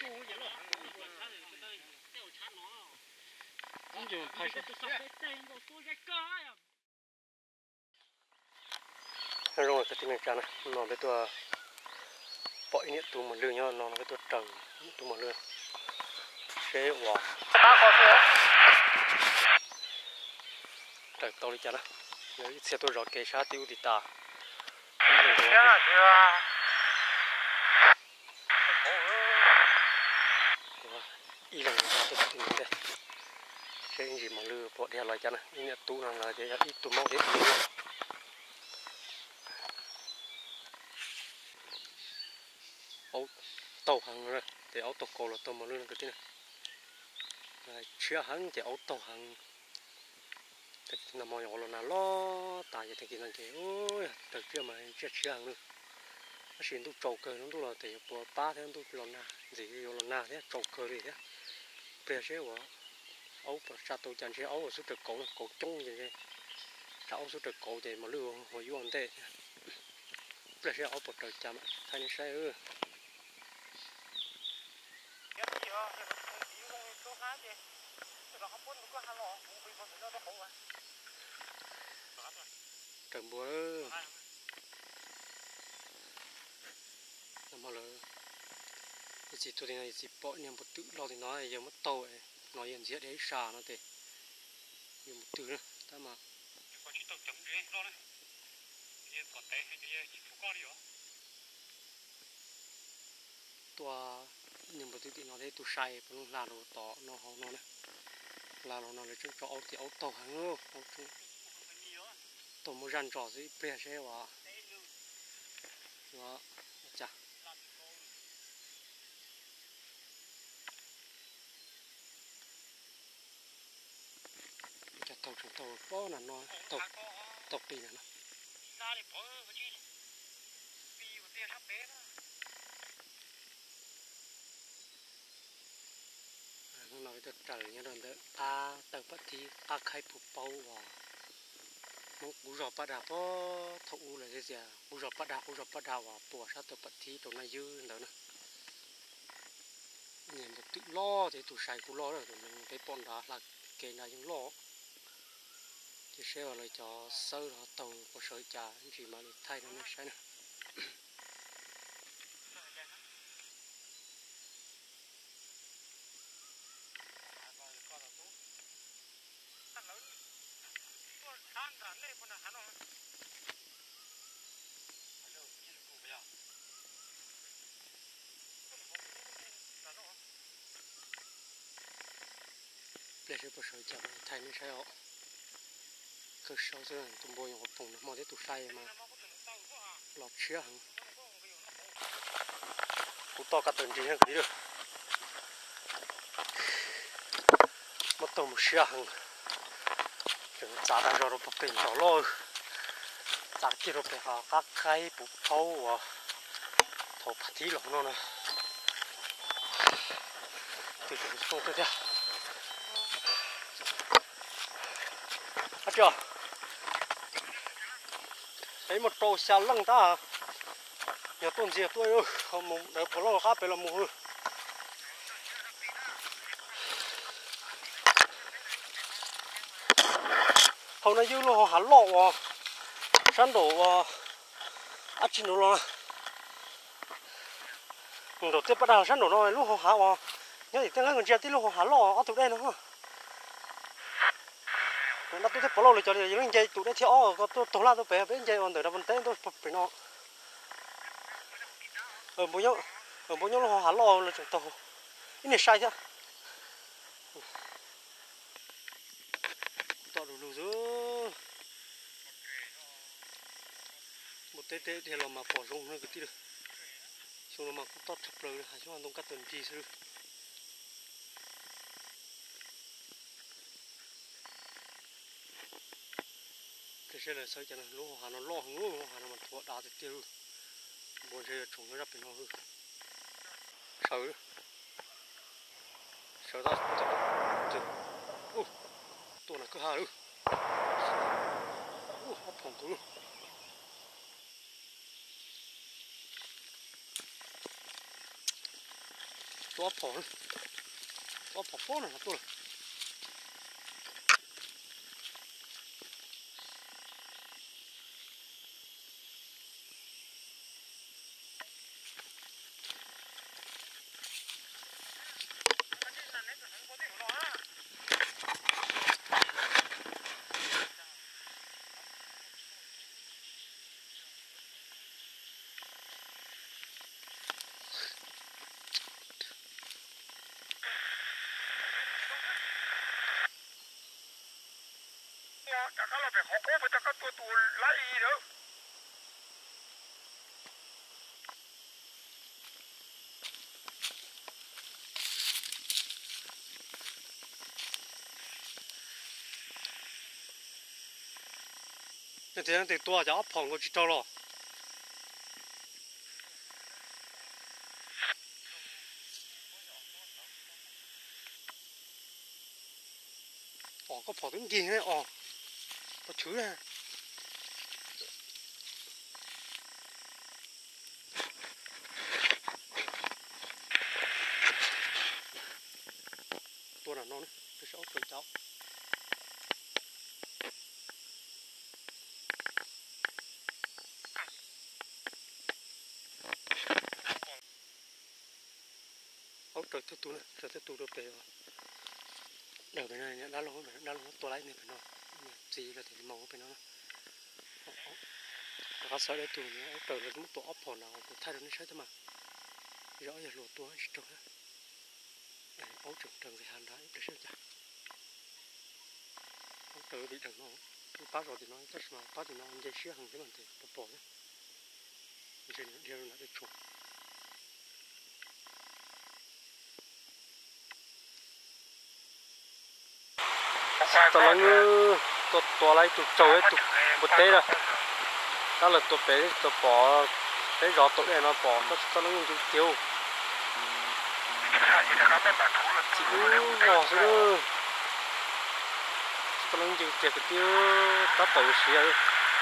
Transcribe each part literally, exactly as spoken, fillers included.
rồi cái tiếng này nó với tôi bội nhiệt tụ một lư nhau nó với tôi trồng tụ một lư chế quả trồng to đi chả nào nếu xe tôi rõ kê sát tiêu thì ta y lần ra tôi tìm đây chế gì mà lư bội đeo lại chả nào nhiệt tụ nào là để ít tụ máu thế ấu tàu hàng rồi thì ấu tàu cổ là tàu mà luôn cái gì này chưa hàng thì ấu tàu hàng thì nó mò nhỏ là lo tại vì cái này cái ôi từ chưa mà chưa chưa hàng nữa nó xuyên tu trâu cơ nó tu là thì bộ ba thế tu là na gì là na thế trâu cơ gì thế bây giờ quá ấu và sao tôi chẳng chế ấu ở số trực cổ cổ chung gì thế sao số trực cổ thì mà lưu hồi du anh thế bây giờ ấu bật trời chạm thay nên sai ư trồng búa mà là chỉ tôi thì này chỉ bỏ niệm một tự lo thì nói giờ mất tàu ấy nói hiện diện đấy xả nó thì nhiều một từ nữa ta mà tua niệm một tự thì nó đấy tu sai vẫn là đồ tỏ nó hậu nó này là nó nó là chúng cho áo thì áo tàu hàng ngô tàu mua răn trò gì bè xe quá đó chả cái tàu chúng tàu có là nó tàu tàu pì là nó nói được trời như lần đó ta tàu bắt thì ta khai phục bao và cú rò bắt đạp có thụ là gì gì à cú rò bắt đạp cú rò bắt đạp và bùa sát tàu bắt thì tàu này dư đó nè nhìn một tự lo thì tụi sai cú lo rồi tụi mình cái bọn đó là cái này những lo thì sẽ vào lại cho sơ là tàu có sợi trà chỉ mà thay nó mới sai nè để sẽ có sợi trà thay nó sai họ cơ sở rồi tụi bồi một vùng mà để tụi sai mà lọt chia hàng cũng to cả tuần chỉ hơn cái được một tuần một chia hàng chúng ta đã rồi một bình nhỏ lôi ta kia rồi phải họ các cái bút thâu và thâu phát thí lỏng nó nè từ từ xuống tới đây à chưa thấy một trâu xa lăng ta nhà tôn gì tôi ơi không muốn để bỏ lo khác phải làm mù hôm nay dư lo hắn lọ và săn đổ và ăn chín đồ lo đồ tiếp bắt đầu săn đổ nó lúc họ hả và nhớ thì tiếng người chia tí lúc họ hả lọ ở tụi đây nữa nó tôi thấy bỏ lâu rồi cho nên những cái tụi đấy theo có tôi tôi là tôi phải bên dây còn từ đó bên tây tôi phải nó ở bao nhiêu ở bao nhiêu nó hả lò là chúng tôi cái này sai chứ tọt đủ đủ rồi một tê tê thì là mà bỏ rung nữa cái tí được xong rồi mà cũng tọt chập rồi hả chứ mà không cắt tuần chi sư cái xe này sao cho nó lúa hà nó lo lúa hà nó mà thua đá thì tiêu buồn xe trồng nó ra bên nó hư sợ sợ ta sợ ô tôi là cứ hà luôn ô hấp phòng cứ tua phỏ tua phỏ phỏ này là tua chắc là phải học cố phải chắc các tua tua lấy nữa. cái thế thì tua cháu phỏng có chỉ cho lo ồ có phỏng tiếng gì đấy ồ có chữ à tua là nó đấy tôi sẽ ốp cho cháu ốp trời thứ tu này trời thứ tu được về rồi đầu bên này đã lâu rồi đã lâu tua lấy này phải nó gì là thì màu bên nó các sở để tụi nó trời là một tổ ốp phỏ nào của thay nó sẽ thế mà rõ giờ lúa tua chỉ trồng đấy ốp trồng trồng thì hàn đá để sẽ chặt ốp trời bị đằng nó bắt rồi thì nó rất là bắt thì nó dây xía hàng cái bàn thì bỏ bỏ nhá rồi nó đeo lại để trồng tao lấy tao tao lấy tụi trâu ấy tụi một té rồi đó là tụi bé tụi bỏ bé gió tụi này nó bỏ tao tao lấy tụi tiêu chịu bỏ xuống nữa tao lấy tụi tiệt cái tiêu tao tàu xía rồi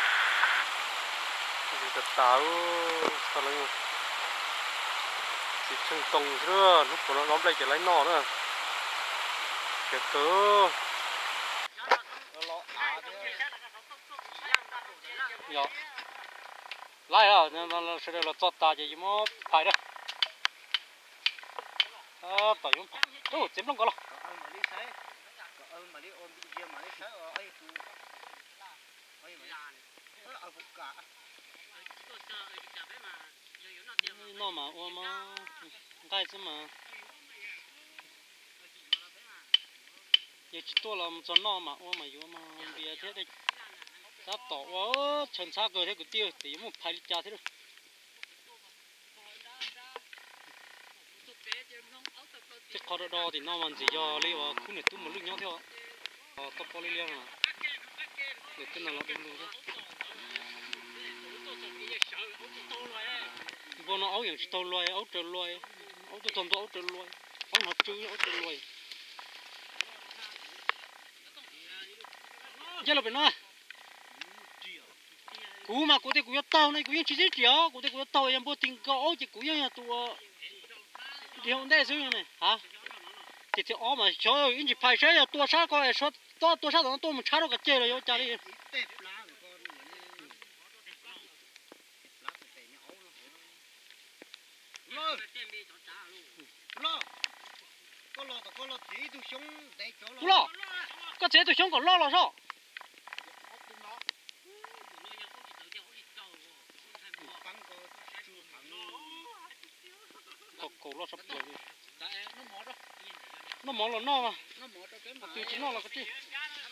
thì tao tao tao lấy chỉ chừng tông nữa lúc của nó nóm lại chỉ lấy nọ nữa cái tớ dạ lại à nó nó sẽ là chót ta chỉ mà phải đó à phải không ô chém lông có lo nó mà ô mà cái gì mà giờ chỉ tôi làm cho nó mà ô mà vô mà bây thế đây sắp tỏ quá chân xa cơ thế cứ tiêu thì một phải trả thế rồi cái khó đo thì nó mà chỉ do lấy vào khu này tôi một lúc nhau theo ờ tao có lấy liang à để tên là nó đúng luôn đấy vô nó áoอย่างtao loài áo trời loài áo tôi thầm tôi áo trời loài áo họ chui áo trời loài giờ là bên nó cú mà cú thì cú tao này cúยังchỉ chỉ chiếu cú thì cú tao em bố tình cậu chỉ cúยังtụi thì hôm nay xíu này hả thì thì ó mà cho anh chỉ phải chơi tua sát coi số tua tua sát nó tua một sát nó cái chơi rồi vô chơi đi lo lo có lo có lo chỉ tụi chúng để cho lo có chế tụi chúng còn lo lo sao có cổ lo sắp rồi nó mỏ là nó mà từ chỉ nó là cái gì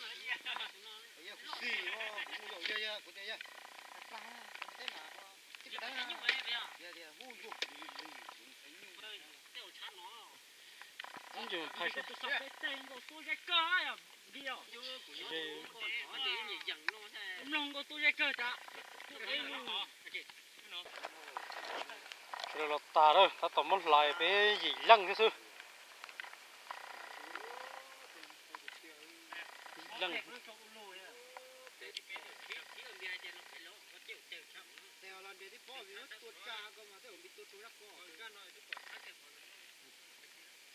giờ phải số rồi là ta rồi ta tóm một lại bé gì lăng thế sư lăng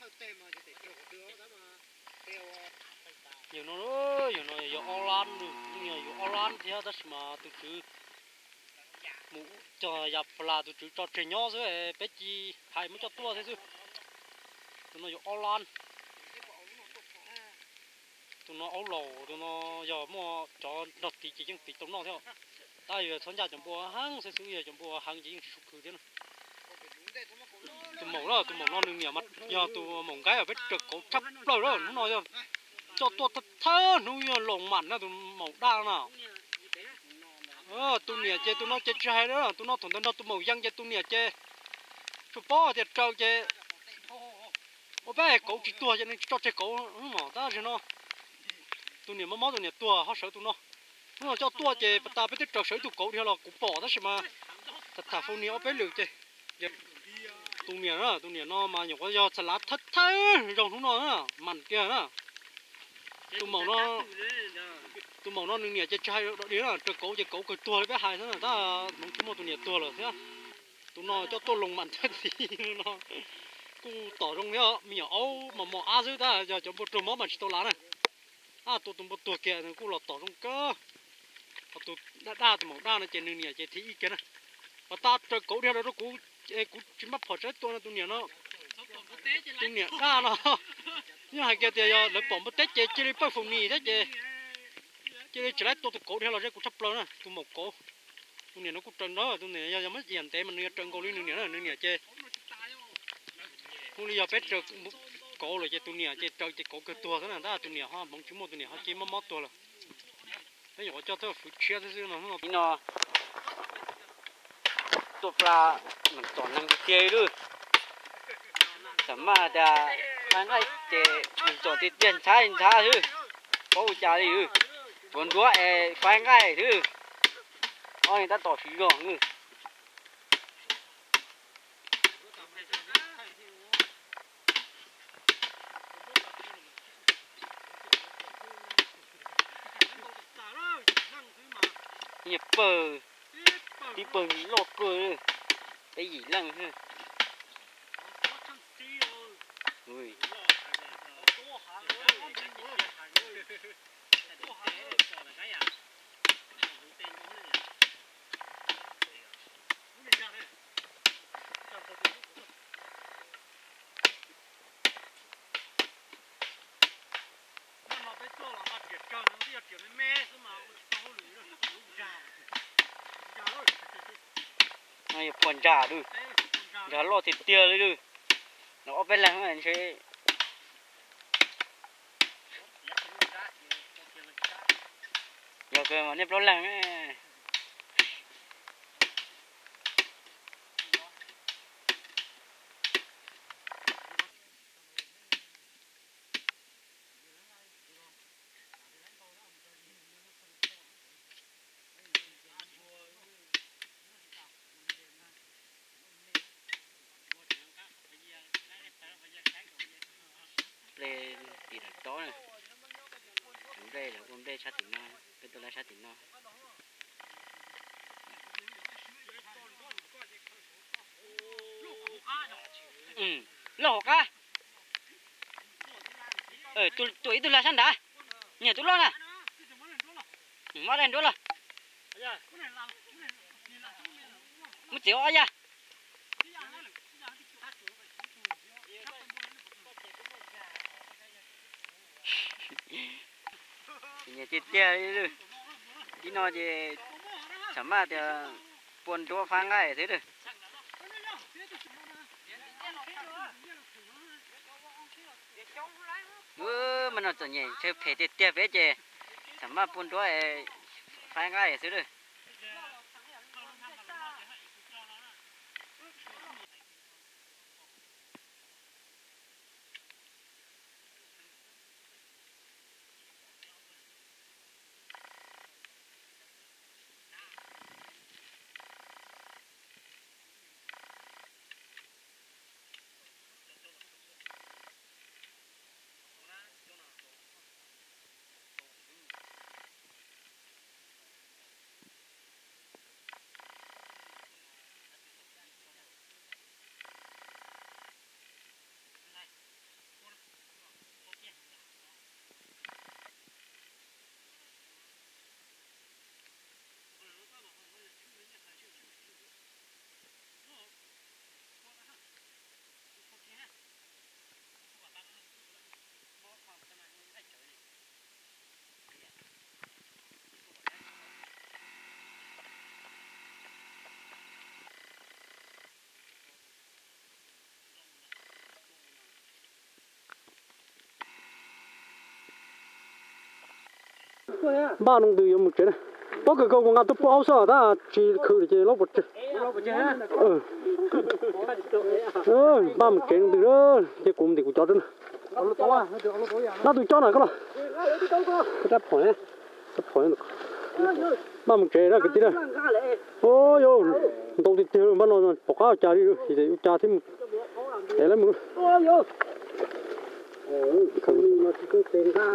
nhiều nó đó nhiều nó nhiều Oran nữa nhiều nhiều Oran thì đó mà tụi chứ mũ cho dập là tụi chứ cho trẻ nhỏ rồi bé chi hay mới cho tua thế chứ tụi nó nhiều Oran tụi nó ấu lẩu tụi nó giờ mua cho nó tí chỉ những tí tụi nó theo tại vì thân gia chúng bùa hang sẽ sử dụng chúng bùa hang chỉ sụp cứ thế này tụi mỏng đó tụi mỏng nó nương nhiều mắt giờ tụi mỏng cái ở bên trực cổ thấp rồi đó nó nói rồi cho tôi thật thơ nó lồng mặn đó tụi mỏng đa nào ờ tụi nè chơi tụi nó chơi chơi đó tụi nó thằng nó tụi mỏng dân chơi tụi nè chơi chụp bó thì trâu chơi ô bé cổ chỉ tua cho nên cho chơi cổ nó ta cho nó tụi nè mới mót tụi nè tua họ sợ tụi nó nó cho tua chơi bắt ta biết tiếp trâu sấy tụi cổ theo là cũng bỏ đó mà thật thà phong nè ô bé lừa chơi tụi nè đó tụi nè nó mà nhiều có do salad thất thế rồng chúng nó đó mặn kia đó tụi màu nó tụi màu nó nương nè chơi chơi đó đấy là chơi cổ chơi cổ cười tua với hai thế là ta mong chúng một tụi nè tua rồi thế tụi nó cho tôi lồng mặn thế gì nóกูต่อตรงเนี้ยมีเอามาหมออาซื้อได้จะจะบุตรหมอมันตัวล้านอ่ะอ่ะตัวตัวตัวแกเนี่ยกูหลอดต่อตรงก็เอาตัวด้าด้าตัวหมอด้าเนี่ยเจนึงเนี่ยเจที่อีกนะพอตาตัวกูเดียวแล้วกูเอ้กูจิ้มมาพอใช้ตัวนั้นตัวเนี่ยเนาะตัวเนี่ยด้าเนาะเนี่ยให้แกเดียวแล้วผมมาเตะเจเจเลยไปฝั่งนี้เด้เจเจเลยจะได้ตัวตัวกูเดียวเราจะกูทับเลยนะตัวหมอกูตัวเนี่ยnóกูtrần đóตัวเนี่ยยังไม่เหี่ยนเตะมันเนี่ยtrầnกูนี่นึงเนี่ยนะนึงเนี่ยเจhôm nay giờ biết được cổ rồi chơi tụi nè chơi chơi chơi cổ cái tua thế này đó tụi nè ha bóng chúng một tụi nè ha chơi mất mất tua rồi bây giờ cho tôi phụ chia thế chứ nó nó nó tụi pha mình chọn năng cái chơi luôn sắm mà đã anh ấy chơi mình chọn tiền tiền trái tiền trái chứ có trả đi chứ còn đũa ấy phải ngay chứ ôi người ta tỏ phí rồi chứ nhịp bờ đi bờ nhí lọt bờ cái gì lăng ha ui này còn trả được giá lo thịt tia đấy được nó bên lăng này chơi giờ cơ mà nếp lo lăng ấy đây thì là đó này hôm đây là hôm đây sát tỉnh non bên tôi là sát tỉnh non ừ lỗ cá ờ tụi tụi tôi là săn đã nhà tôi lo nè mất đèn đó là mất chịu ai à nhà chị tia đi đi nói gì chấm mà thì buồn chúa phang ngay thế được bữa mà nó chọn nhảy chơi phải tiệt tiệt với chị chấm mà buồn chúa phang ngay thế được ba nông từ một chế này có cái câu của ngài tôi bảo sao ta chỉ khử chỉ lóc một chế ừ ừ ba một chế từ đó cái cụm thì cũng cho đó nó tụi cho này có là cái đáp hỏi này đáp hỏi này ba một chế đó cái gì đó ôi yo đâu thì tiêu mà nó bỏ cao trả đi thì để trả thêm để lấy một ôi yo không nó chỉ có tiền ra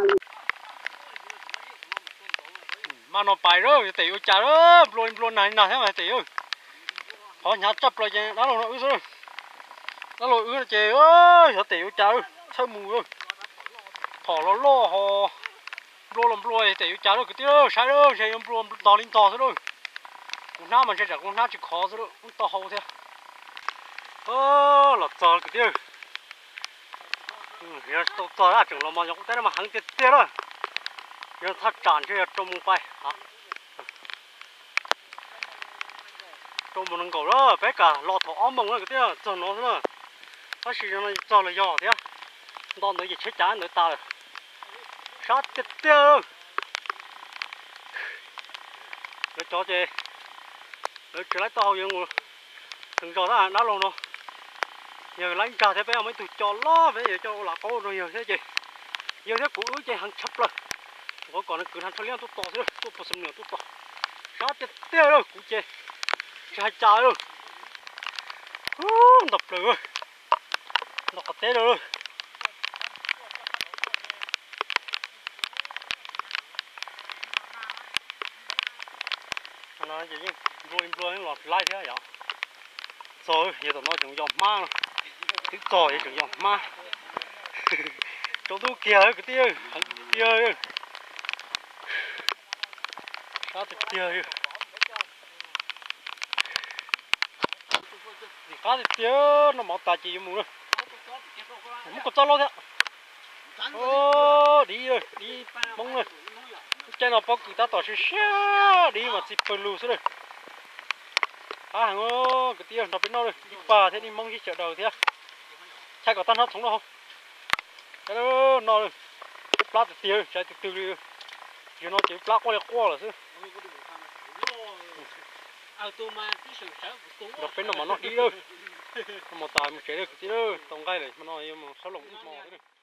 mà nó phải rồi tiểu trả đó luôn luôn này nào thế mà tiểu họ nhặt chấp rồi chứ đó là nó ư rồi nó lội ư chè ơi họ tiểu trả sao mù rồi thỏ nó lo họ lo làm lo tiểu trả rồi cái tiêu sai rồi sai làm lo to lên to rồi con nào mà chơi con nào chỉ khó rồi con to hậu thế ơ là to cái tiêu giờ to to là chừng là mà nhóc cái mà hàng tiền tiền rồi giờ thắt tràn chơi trong mông bay hả trong một nông cầu đó bé cả lọt thỏ ấm mông đó cái tiêu cho nó nữa nó chỉ nó cho là giò thế đòn nữa gì chết chán nữa ta rồi sát cái tiêu nó cho chơi nó chỉ lấy tao vậy ngồi đừng cho nó nó luôn đâu giờ lấy trà thế bé mấy tụi cho lo bé giờ cho là có rồi giờ thế gì giờ thế cũng ứ chơi hàng chập rồi có còn nó cứ hàng thằng liên tục to thôi tôi phải xem nữa tôi to sát cái tiêu rồi cũng chơi chơi trà rồi đập rồi đập cái té rồi nó chỉ như rồi rồi lọt lại thế vậy rồi giờ tụi nó chừng giọt ma rồi cái còi chừng giọt ma chỗ tôi kia cái tia kia sao thì kia thì cá thì tia nó mọc tài chỉ mù nữa không có cho lo thế ô đi rồi đi bông rồi trên nó bóc ta tỏ xe đi mà chip lù rồi à hàng ô cái tia nó bên nó rồi đi bà thế đi mong đi chợ đầu thế chạy có tan hết sống đâu không cái đó nó rồi plát tia chạy từ từ đi giờ nó chỉ plát qua là qua là chứ đập bên nó mà nó đi đâu mà tài một cái được cái tia tông gai này mà nó mà sáu lồng mò thế này